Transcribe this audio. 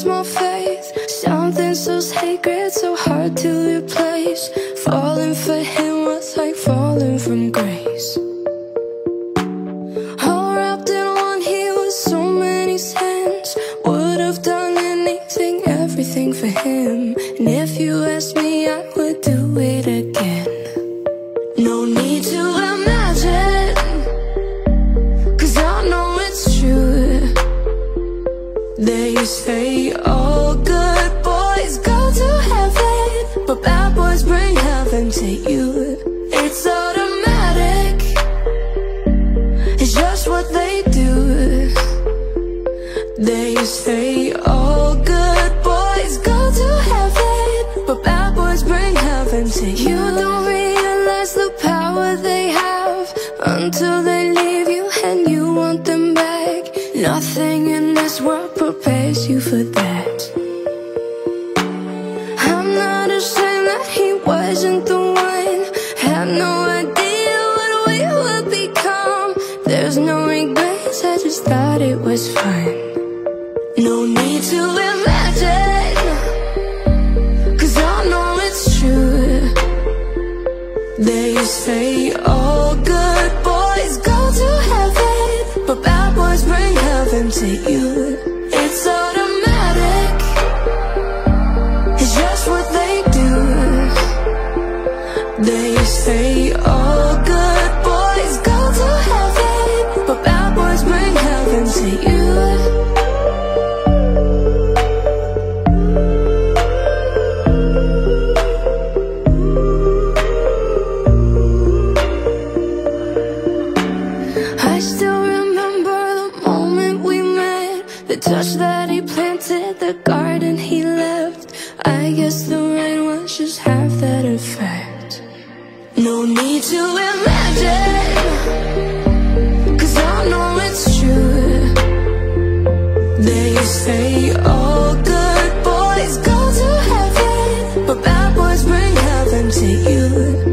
lost my faith. Something so sacred, so hard to replace. Falling for him was like falling from grace. All wrapped in one, he was so many sins. Would have done anything, everything for him. And if you asked me, I would do it again. No need to imagine, 'cause I know it's true. They say all good boys go to heaven, but bad boys bring heaven to you. It's automatic, it's just what they do. They say all good boys go to heaven, but bad boys bring heaven to you. You don't realize the power they have until they leave you and you want them back. Nothing in this world prepares you for that. I'm not ashamed that he wasn't the one. Had no idea what we would become. There's no regrets, I just thought it was fun. No need to imagine, 'cause I know it's true. They say all good boys go to heaven, but bad boys bring heaven to you. It's automatic, it's just what they do. They say all good boys go to heaven, but bad boys bring heaven to you. I still remember the moment we met, the touch that he planted, the garden he left. I guess the rain was just half that effect. No need to imagine, 'cause I know it's true. They say all good boys go to heaven, but bad boys bring heaven to you.